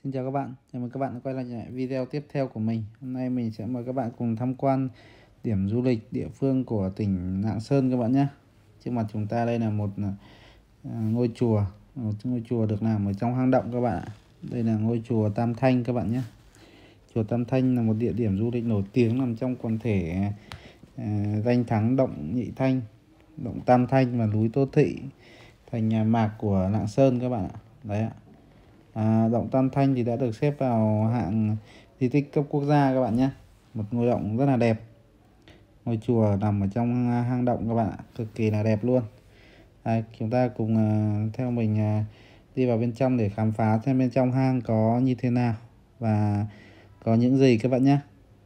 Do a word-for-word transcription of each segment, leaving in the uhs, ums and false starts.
Xin chào các bạn, chào mừng các bạn đã quay lại video tiếp theo của mình. Hôm nay mình sẽ mời các bạn cùng tham quan điểm du lịch địa phương của tỉnh Lạng Sơn các bạn nhé. Trước mặt chúng ta đây là một ngôi chùa, một ngôi chùa được làm ở trong hang động các bạn ạ. Đây là ngôi chùa Tam Thanh các bạn nhé. Chùa Tam Thanh là một địa điểm du lịch nổi tiếng nằm trong quần thể uh, danh thắng động Nhị Thanh, động Tam Thanh và núi Tô Thị, thành nhà mạc của Lạng Sơn các bạn ạ. Đấy ạ. À, động Tam Thanh thì đã được xếp vào hạng di tích cấp quốc gia các bạn nhé. Một ngôi động rất là đẹp. Ngôi chùa nằm ở trong hang động các bạn ạ, cực kỳ là đẹp luôn. Đây, chúng ta cùng uh, theo mình uh, đi vào bên trong để khám phá xem bên trong hang có như thế nào và có những gì các bạn nhé.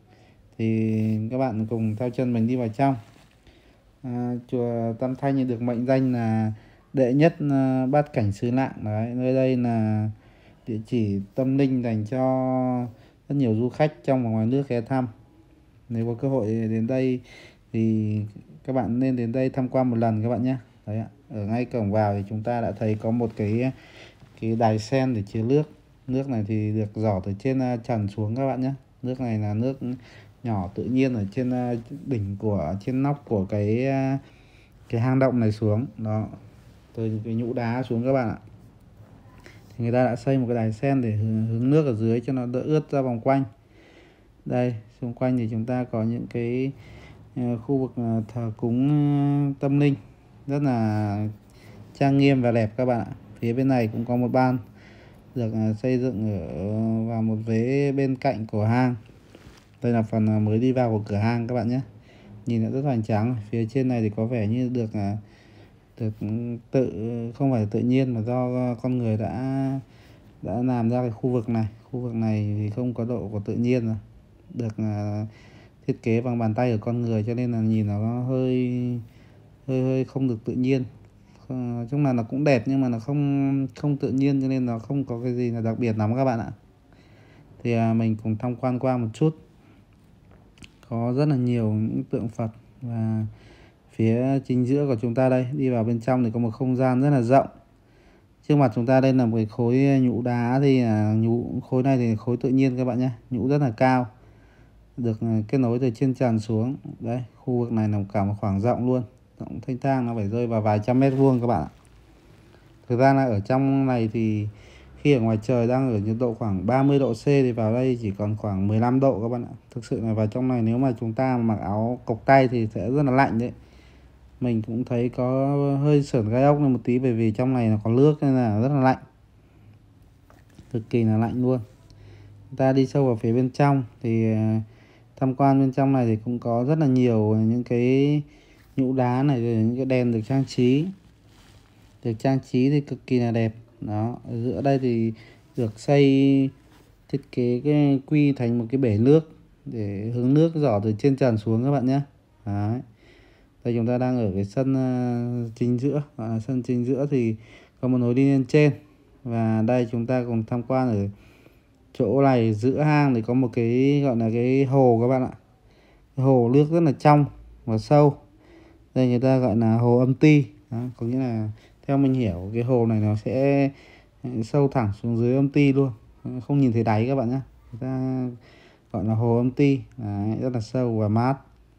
Thì các bạn cùng theo chân mình đi vào trong. À, chùa Tam Thanh thì được mệnh danh là đệ nhất uh, bát cảnh xứ Lạng. Đấy, nơi đây là địa chỉ tâm linh dành cho rất nhiều du khách trong và ngoài nước ghé thăm. Nếu có cơ hội đến đây thì các bạn nên đến đây tham quan một lần các bạn nhé. Đấy ạ. Ở ngay cổng vào thì chúng ta đã thấy có một cái cái đài sen để chứa nước. Nước này thì được giỏ từ trên trần xuống các bạn nhé. Nước này là nước nhỏ tự nhiên ở trên đỉnh của trên nóc của cái cái hang động này xuống. Đó. Từ cái nhũ đá xuống các bạn ạ. Thì người ta đã xây một cái đài sen để hứng nước ở dưới cho nó đỡ ướt ra vòng quanh. Đây, xung quanh thì chúng ta có những cái khu vực thờ cúng tâm linh rất là trang nghiêm và đẹp các bạn ạ. Phía bên này cũng có một ban được xây dựng ở vào một vế bên cạnh của hang. Đây là phần mới đi vào của cửa hang các bạn nhé. Nhìn nó rất hoành tráng. Phía trên này thì có vẻ như được được tự không phải tự nhiên mà do con người đã đã làm ra cái khu vực này. Khu vực này thì không có độ của tự nhiên rồi, được uh, thiết kế bằng bàn tay của con người, cho nên là nhìn nó hơi hơi hơi không được tự nhiên. Nói chung là nó cũng đẹp nhưng mà nó không không tự nhiên, cho nên nó không có cái gì là đặc biệt lắm các bạn ạ. Thì uh, mình cùng tham quan qua một chút. Có rất là nhiều những tượng Phật, và phía chính giữa của chúng ta đây, đi vào bên trong thì có một không gian rất là rộng. Trước mặt chúng ta đây là một cái khối nhũ đá, thì là nhũ khối này thì khối tự nhiên các bạn nhé, nhũ rất là cao, được kết nối từ trên trần xuống. Đấy, khu vực này là cả một khoảng rộng luôn, rộng thanh thang, nó phải rơi vào vài trăm mét vuông các bạn ạ. Thực ra là ở trong này thì khi ở ngoài trời đang ở nhiệt độ khoảng ba mươi độ C thì vào đây chỉ còn khoảng mười lăm độ các bạn ạ. Thực sự là vào trong này nếu mà chúng ta mặc áo cộc tay thì sẽ rất là lạnh đấy. Mình cũng thấy có hơi sởn gai ốc lên một tí, bởi vì trong này là có nước nên là rất là lạnh, cực kỳ là lạnh luôn. Chúng ta đi sâu vào phía bên trong thì tham quan bên trong này thì cũng có rất là nhiều những cái nhũ đá này, rồi những cái đèn được trang trí, được trang trí thì cực kỳ là đẹp. Đó, ở giữa đây thì được xây thiết kế cái quy thành một cái bể nước để hứng nước giỏ từ trên trần xuống các bạn nhé. Đấy. Đây chúng ta đang ở cái sân uh, chính giữa, à, sân chính giữa thì có một lối đi lên trên, và đây chúng ta cùng tham quan ở chỗ này giữa hang thì có một cái gọi là cái hồ các bạn ạ. Cái hồ nước rất là trong và sâu. Đây người ta gọi là hồ âm ti. Đó, có nghĩa là theo mình hiểu cái hồ này nó sẽ sâu thẳng xuống dưới âm ti luôn, không nhìn thấy đáy các bạn nhé. Người ta gọi là hồ âm ti. Đấy, rất là sâu và mát.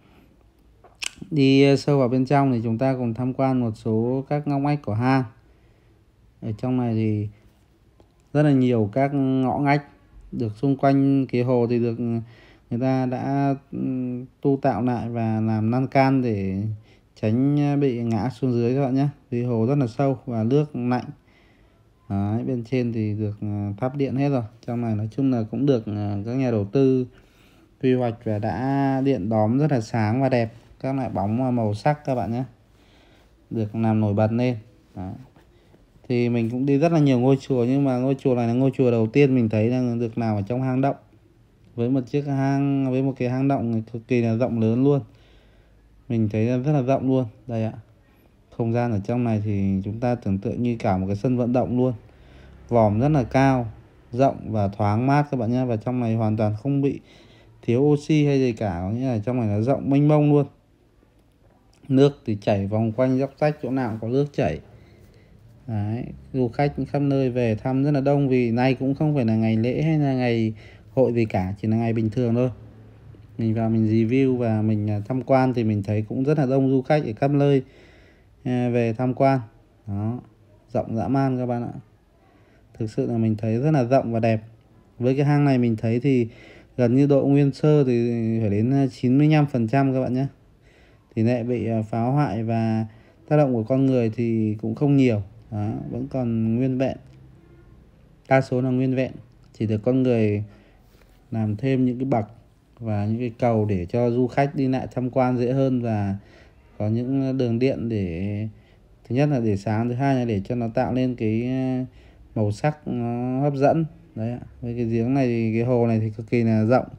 Đi sâu vào bên trong thì chúng ta cùng tham quan một số các ngóc ngách của hang. Ở trong này thì rất là nhiều các ngõ ngách, được xung quanh cái hồ thì được người ta đã tu tạo lại và làm lan can để tránh bị ngã xuống dưới các bạn nhé. Vì hồ rất là sâu và nước lạnh. Đấy, bên trên thì được thắp điện hết rồi. Trong này nói chung là cũng được các nhà đầu tư quy hoạch và đã điện đóm rất là sáng và đẹp, các loại bóng màu sắc các bạn nhé, được làm nổi bật lên. Đấy. Thì mình cũng đi rất là nhiều ngôi chùa, nhưng mà ngôi chùa này là ngôi chùa đầu tiên mình thấy là được làm ở trong hang động, với một chiếc hang, với một cái hang động cực kỳ là rộng lớn luôn. Mình thấy rất là rộng luôn. Đây ạ, không gian ở trong này thì chúng ta tưởng tượng như cả một cái sân vận động luôn. Vòm rất là cao, rộng và thoáng mát các bạn nhé. Và trong này hoàn toàn không bị thiếu oxy hay gì cả, có nghĩa là trong này nó rộng mênh mông luôn. Nước thì chảy vòng quanh dốc rách, chỗ nào cũng có nước chảy. Đấy, du khách khắp nơi về thăm rất là đông, vì nay cũng không phải là ngày lễ hay là ngày hội gì cả, chỉ là ngày bình thường thôi. Mình vào mình review và mình tham quan thì mình thấy cũng rất là đông du khách ở khắp nơi về tham quan. Đó, rộng dã man các bạn ạ. Thực sự là mình thấy rất là rộng và đẹp. Với cái hang này mình thấy thì gần như độ nguyên sơ thì phải đến chín mươi lăm phần trăm các bạn nhé. Tỷ lệ bị phá hoại và tác động của con người thì cũng không nhiều. Đó, vẫn còn nguyên vẹn. Đa số là nguyên vẹn. Chỉ được con người làm thêm những cái bậc và những cái cầu để cho du khách đi lại tham quan dễ hơn, và có những đường điện để, thứ nhất là để sáng, thứ hai là để cho nó tạo lên cái màu sắc nó hấp dẫn. Đấy ạ. Với cái giếng này thì cái hồ này thì cực kỳ là rộng,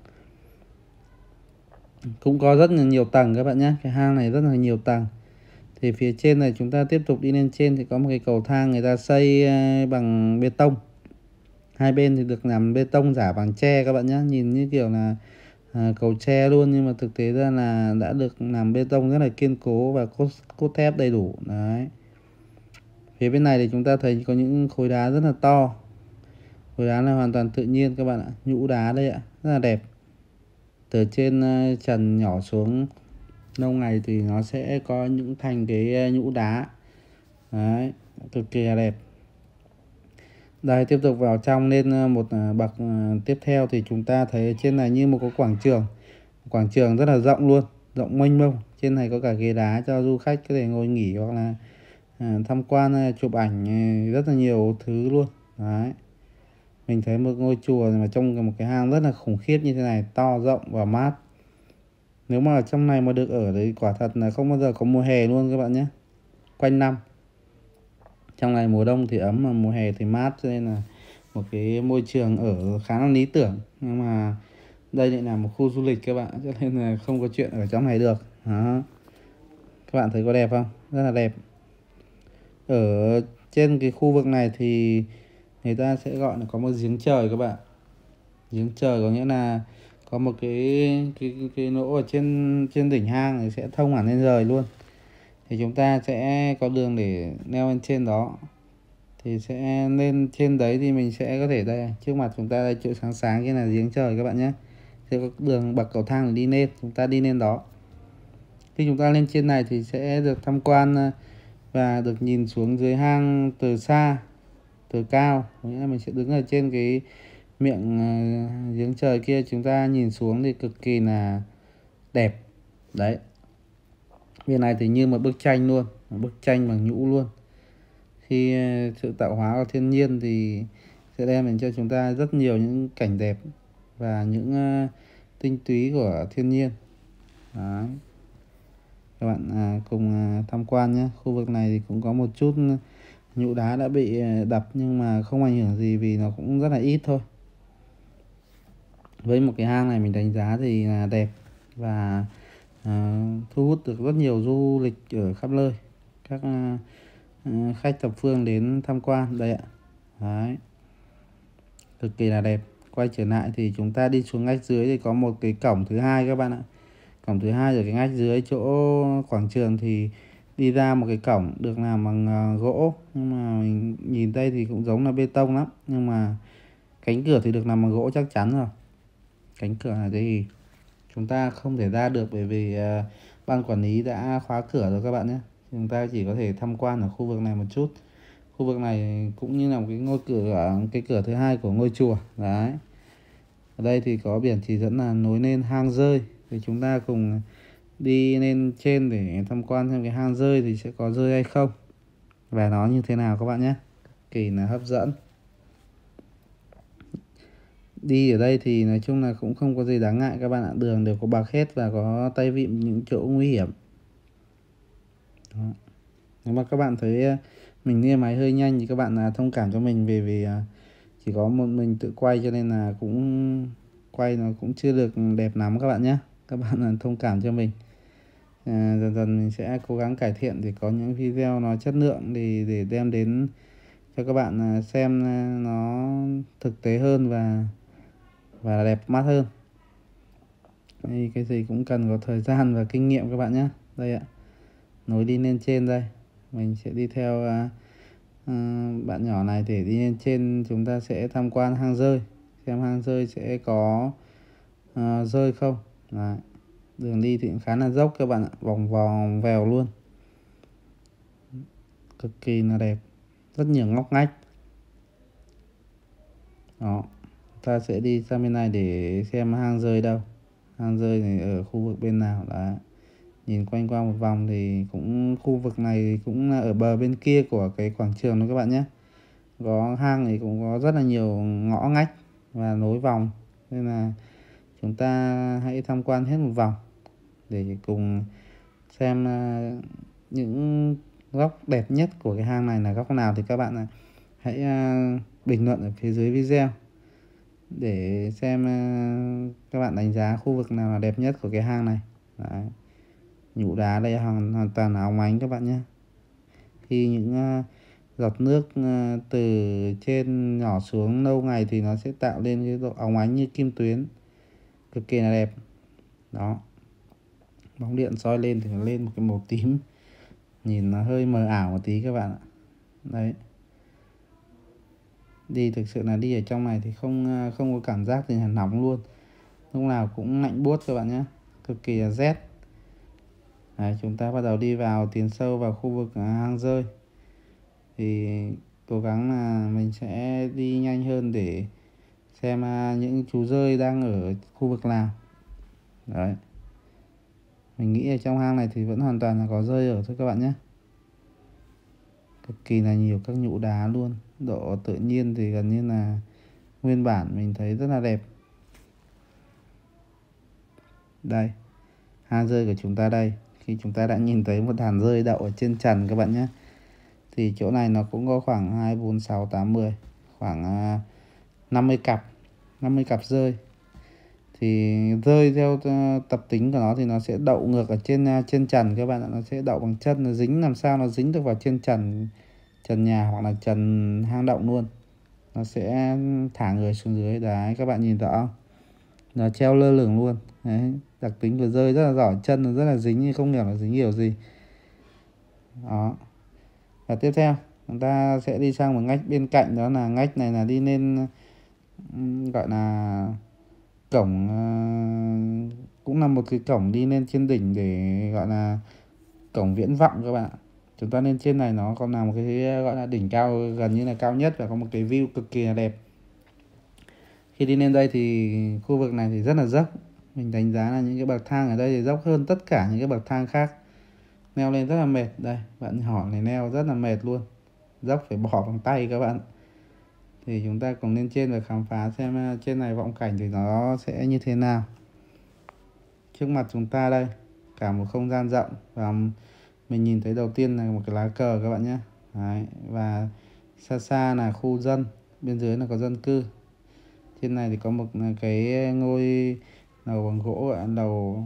cũng có rất là nhiều tầng các bạn nhé. Cái hang này rất là nhiều tầng. Thì phía trên này chúng ta tiếp tục đi lên trên thì có một cái cầu thang người ta xây bằng bê tông. Hai bên thì được làm bê tông giả bằng tre các bạn nhé. Nhìn như kiểu là à, cầu tre luôn, nhưng mà thực tế ra là đã được làm bê tông rất là kiên cố và cốt, cốt thép đầy đủ. Đấy. Phía bên này thì chúng ta thấy có những khối đá rất là to. Khối đá là hoàn toàn tự nhiên các bạn ạ. Nhũ đá đây ạ, rất là đẹp. Từ trên trần nhỏ xuống lâu ngày thì nó sẽ có những thành cái nhũ đá. Đấy, cực kỳ là đẹp. Đây, tiếp tục vào trong lên một bậc tiếp theo thì chúng ta thấy trên này như một cái quảng trường. Quảng trường rất là rộng luôn, rộng mênh mông. Trên này có cả ghế đá cho du khách có thể ngồi nghỉ hoặc là à, tham quan, chụp ảnh, rất là nhiều thứ luôn. Đấy. Mình thấy một ngôi chùa mà trong một cái hang rất là khủng khiếp như thế này, to, rộng và mát. Nếu mà ở trong này mà được ở thì quả thật là không bao giờ có mùa hè luôn các bạn nhé. Quanh năm. Trong này mùa đông thì ấm mà mùa hè thì mát, cho nên là một cái môi trường ở khá là lý tưởng. Nhưng mà đây lại là một khu du lịch các bạn, cho nên là không có chuyện ở trong này được. Đó. Các bạn thấy có đẹp không? Rất là đẹp. Ở trên cái khu vực này thì người ta sẽ gọi là có một giếng trời các bạn. Giếng trời có nghĩa là có một cái cái cái, cái lỗ ở trên trên đỉnh hang thì sẽ thông hẳn lên trời luôn. Thì chúng ta sẽ có đường để leo lên trên đó. Thì sẽ lên trên đấy thì mình sẽ có thể, đây trước mặt chúng ta đây, chỗ sáng sáng kia là giếng trời các bạn nhé. Sẽ có đường bậc cầu thang để đi lên, chúng ta đi lên đó. Khi chúng ta lên trên này thì sẽ được tham quan và được nhìn xuống dưới hang từ xa, từ cao. Nghĩa là mình sẽ đứng ở trên cái miệng uh, giếng trời kia, chúng ta nhìn xuống thì cực kỳ là đẹp. Đấy. Bên này thì như một bức tranh luôn, một bức tranh bằng nhũ luôn. Khi uh, sự tạo hóa của thiên nhiên thì sẽ đem đến cho chúng ta rất nhiều những cảnh đẹp và những uh, tinh túy của thiên nhiên. Đấy. Các bạn à, cùng à, tham quan nhé. Khu vực này thì cũng có một chút nhũ đá đã bị đập, nhưng mà không ảnh hưởng gì vì nó cũng rất là ít thôi. Với một cái hang này mình đánh giá thì là đẹp và à, thu hút được rất nhiều du lịch ở khắp nơi. Các à, khách thập phương đến tham quan đây ạ. Đấy. Cực kỳ là đẹp. Quay trở lại thì chúng ta đi xuống ngách dưới thì có một cái cổng thứ hai các bạn ạ. Cổng thứ hai ở cái ngách dưới chỗ quảng trường thì đi ra một cái cổng được làm bằng uh, gỗ, nhưng mà mình nhìn đây thì cũng giống là bê tông lắm, nhưng mà cánh cửa thì được làm bằng gỗ chắc chắn rồi. Cánh cửa này thì chúng ta không thể ra được bởi vì uh, ban quản lý đã khóa cửa rồi các bạn nhé. Chúng ta chỉ có thể tham quan ở khu vực này một chút. Khu vực này cũng như là một cái ngôi cửa, cái cửa thứ hai của ngôi chùa. Đấy. Ở đây thì có biển chỉ dẫn là nối lên hang rơi. Thì chúng ta cùng đi lên trên để tham quan xem cái hang rơi thì sẽ có rơi hay không và nó như thế nào các bạn nhé. Kỳ là hấp dẫn. Đi ở đây thì nói chung là cũng không có gì đáng ngại các bạn ạ. Đường đều có bạc hết và có tay vịn những chỗ nguy hiểm. Đó. Nếu mà các bạn thấy mình nghe máy hơi nhanh thì các bạn là thông cảm cho mình, vì vì chỉ có một mình tự quay cho nên là cũng quay nó cũng chưa được đẹp lắm các bạn nhé. Các bạn là thông cảm cho mình. À, dần dần mình sẽ cố gắng cải thiện để có những video nó chất lượng thì để đem đến cho các bạn xem nó thực tế hơn và và đẹp mắt hơn. Đây, cái gì cũng cần có thời gian và kinh nghiệm các bạn nhé. Đây ạ, nối đi lên trên đây mình sẽ đi theo uh, à, bạn nhỏ này để đi lên trên chúng ta sẽ tham quan hang rơi, xem hang rơi sẽ có à, rơi không. Đấy. Đường đi thì cũng khá là dốc các bạn ạ, vòng vòng vèo luôn, cực kỳ là đẹp, rất nhiều ngóc ngách. Đó, ta sẽ đi sang bên này để xem hang rơi đâu, hang rơi này ở khu vực bên nào. Đấy. Nhìn quanh qua một vòng thì cũng khu vực này thì cũng là ở bờ bên kia của cái quảng trường đó các bạn nhé. Có hang thì cũng có rất là nhiều ngõ ngách và nối vòng, nên là chúng ta hãy tham quan hết một vòng để cùng xem uh, những góc đẹp nhất của cái hang này là góc nào, thì các bạn hãy uh, bình luận ở phía dưới video để xem uh, các bạn đánh giá khu vực nào là đẹp nhất của cái hang này. Đấy. Nhũ đá đây hoàn, hoàn toàn là óng ánh các bạn nhé. Khi những uh, giọt nước uh, từ trên nhỏ xuống lâu ngày thì nó sẽ tạo lên cái độ óng ánh như kim tuyến, cực kỳ là đẹp. Đó, bóng điện soi lên thì nó lên một cái màu tím, nhìn nó hơi mờ ảo một tí các bạn ạ. Đấy, đi thực sự là đi ở trong này thì không không có cảm giác gì là nóng luôn, lúc nào cũng lạnh buốt các bạn nhé, cực kỳ là rét. Đấy, chúng ta bắt đầu đi vào, tiến sâu vào khu vực hang rơi, thì cố gắng là mình sẽ đi nhanh hơn để xem những chú rơi đang ở khu vực nào. Đấy, mình nghĩ ở trong hang này thì vẫn hoàn toàn là có rơi ở thôi các bạn nhé, cực kỳ là nhiều các nhũ đá luôn, độ tự nhiên thì gần như là nguyên bản, mình thấy rất là đẹp. Đây, hang rơi của chúng ta đây. Khi chúng ta đã nhìn thấy một đàn rơi đậu ở trên trần các bạn nhé, thì chỗ này nó cũng có khoảng hai, bốn, sáu, tám, mười, khoảng năm mươi cặp, năm mươi cặp rơi. Thì rơi theo tập tính của nó thì nó sẽ đậu ngược ở trên trên trần các bạn ạ, nó sẽ đậu bằng chân, nó dính làm sao nó dính được vào trên trần trần nhà hoặc là trần hang động luôn. Nó sẽ thả người xuống dưới. Đấy, các bạn nhìn rõ không? Nó treo lơ lửng luôn. Đấy, đặc tính của rơi rất là giỏi, chân nó rất là dính, nhưng không hiểu là dính kiểu gì. Đó. Và tiếp theo chúng ta sẽ đi sang một ngách bên cạnh, đó là ngách này là đi lên gọi là cổng, cũng là một cái cổng đi lên trên đỉnh để gọi là cổng viễn vọng các bạn ạ. Chúng ta lên trên này nó còn là một cái gọi là đỉnh cao, gần như là cao nhất, và có một cái view cực kỳ là đẹp. Khi đi lên đây thì khu vực này thì rất là dốc, mình đánh giá là những cái bậc thang ở đây thì dốc hơn tất cả những cái bậc thang khác, leo lên rất là mệt. Đây, bạn hỏi này, leo rất là mệt luôn, dốc phải bỏ bằng tay các bạn. Thì chúng ta cùng lên trên và khám phá xem trên này vọng cảnh thì nó sẽ như thế nào. Trước mặt chúng ta đây, cả một không gian rộng, và mình nhìn thấy đầu tiên là một cái lá cờ các bạn nhé. Đấy, và xa xa là khu dân, bên dưới là có dân cư. Trên này thì có một cái ngôi lầu bằng gỗ, gọi là lầu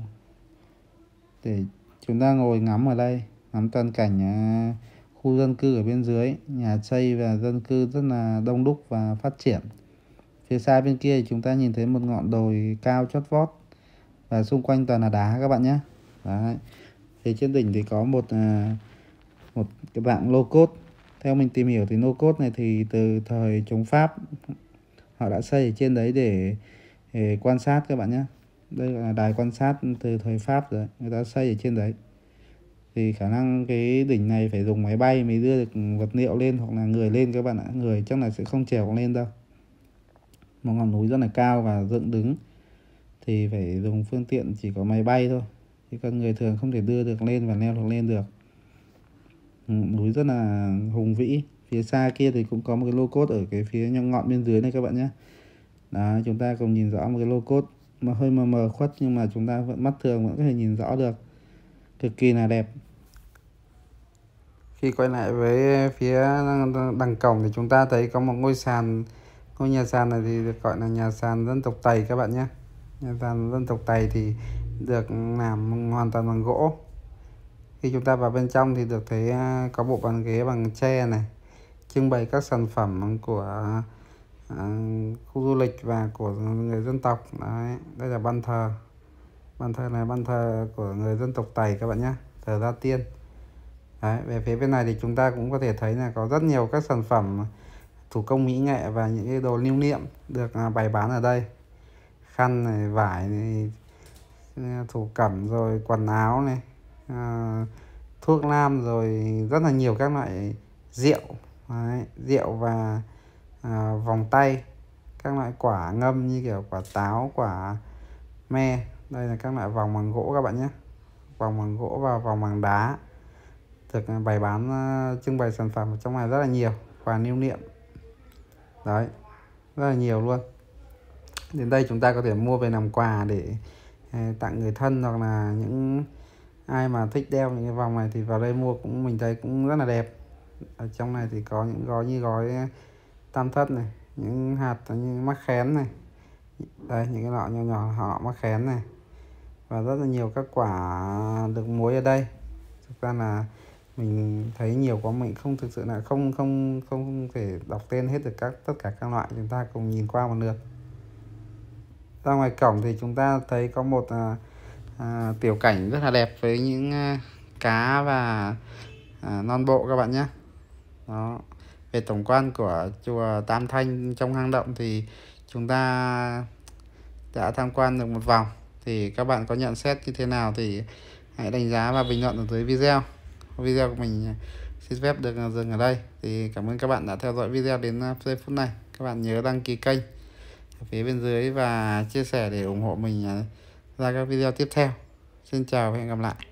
để chúng ta ngồi ngắm ở đây, ngắm toàn cảnh khu dân cư ở bên dưới, nhà xây và dân cư rất là đông đúc và phát triển. Phía xa bên kia thì chúng ta nhìn thấy một ngọn đồi cao chót vót, và xung quanh toàn là đá các bạn nhé. Đấy. Thì trên đỉnh thì có một một cái dạng lô cốt. Theo mình tìm hiểu thì lô cốt này thì từ thời chống Pháp họ đã xây ở trên đấy để, để quan sát các bạn nhé. Đây là đài quan sát từ thời Pháp rồi, người ta xây ở trên đấy. Thì khả năng cái đỉnh này phải dùng máy bay mới đưa được vật liệu lên, hoặc là người lên các bạn ạ. Người chắc là sẽ không trèo lên đâu. Một ngọn núi rất là cao và dựng đứng thì phải dùng phương tiện chỉ có máy bay thôi, chứ con người thường không thể đưa được lên và leo được lên được. Ừ, núi rất là hùng vĩ. Phía xa kia thì cũng có một cái lô cốt ở cái phía ngọn bên dưới này các bạn nhé. Đó, chúng ta cùng nhìn rõ một cái lô cốt mà hơi mờ mờ khuất, nhưng mà chúng ta vẫn mắt thường vẫn có thể nhìn rõ được, cực kỳ là đẹp. Khi quay lại với phía đằng cổng thì chúng ta thấy có một ngôi sàn. Ngôi nhà sàn này thì được gọi là nhà sàn dân tộc Tày các bạn nhé. Nhà sàn dân tộc Tày thì được làm hoàn toàn bằng gỗ. Khi chúng ta vào bên trong thì được thấy có bộ bàn ghế bằng tre này, trưng bày các sản phẩm của uh, khu du lịch và của người dân tộc. Đấy, đây là ban thờ. Ban thờ này ban thờ của người dân tộc Tày các bạn nhé, thờ gia tiên. Đấy, về phía bên này thì chúng ta cũng có thể thấy là có rất nhiều các sản phẩm thủ công mỹ nghệ và những cái đồ lưu niệm được bày bán ở đây. Khăn này, vải này, thổ cẩm, rồi quần áo này, à, thuốc nam, rồi rất là nhiều các loại rượu. Đấy, rượu và à, vòng tay, các loại quả ngâm như kiểu quả táo, quả me. Đây là các loại vòng bằng gỗ các bạn nhé, vòng bằng gỗ và vòng bằng đá được bày bán, uh, trưng bày sản phẩm ở trong này rất là nhiều, quà lưu niệm đấy, rất là nhiều luôn. Đến đây chúng ta có thể mua về làm quà để uh, tặng người thân, hoặc là những ai mà thích đeo những cái vòng này thì vào đây mua cũng, mình thấy cũng rất là đẹp. Ở trong này thì có những gói như gói tam thất này, những hạt như mắc khén này, đây những cái lọ nhỏ nhỏ họ mắc khén này, và rất là nhiều các quả được muối ở đây. Thực ra là mình thấy nhiều quá, mình không thực sự là không không không thể đọc tên hết được các tất cả các loại. Chúng ta cùng nhìn qua một lượt. Ra ngoài cổng thì chúng ta thấy có một à, à, tiểu cảnh rất là đẹp với những à, cá và à, non bộ các bạn nhé. Đó. Về tổng quan của chùa Tam Thanh trong hang động thì chúng ta đã tham quan được một vòng. Thì các bạn có nhận xét như thế nào thì hãy đánh giá và bình luận ở dưới video. Video của mình xin phép được dừng ở đây. Thì cảm ơn các bạn đã theo dõi video đến giây phút này. Các bạn nhớ đăng ký kênh ở phía bên dưới và chia sẻ để ủng hộ mình ra các video tiếp theo. Xin chào và hẹn gặp lại.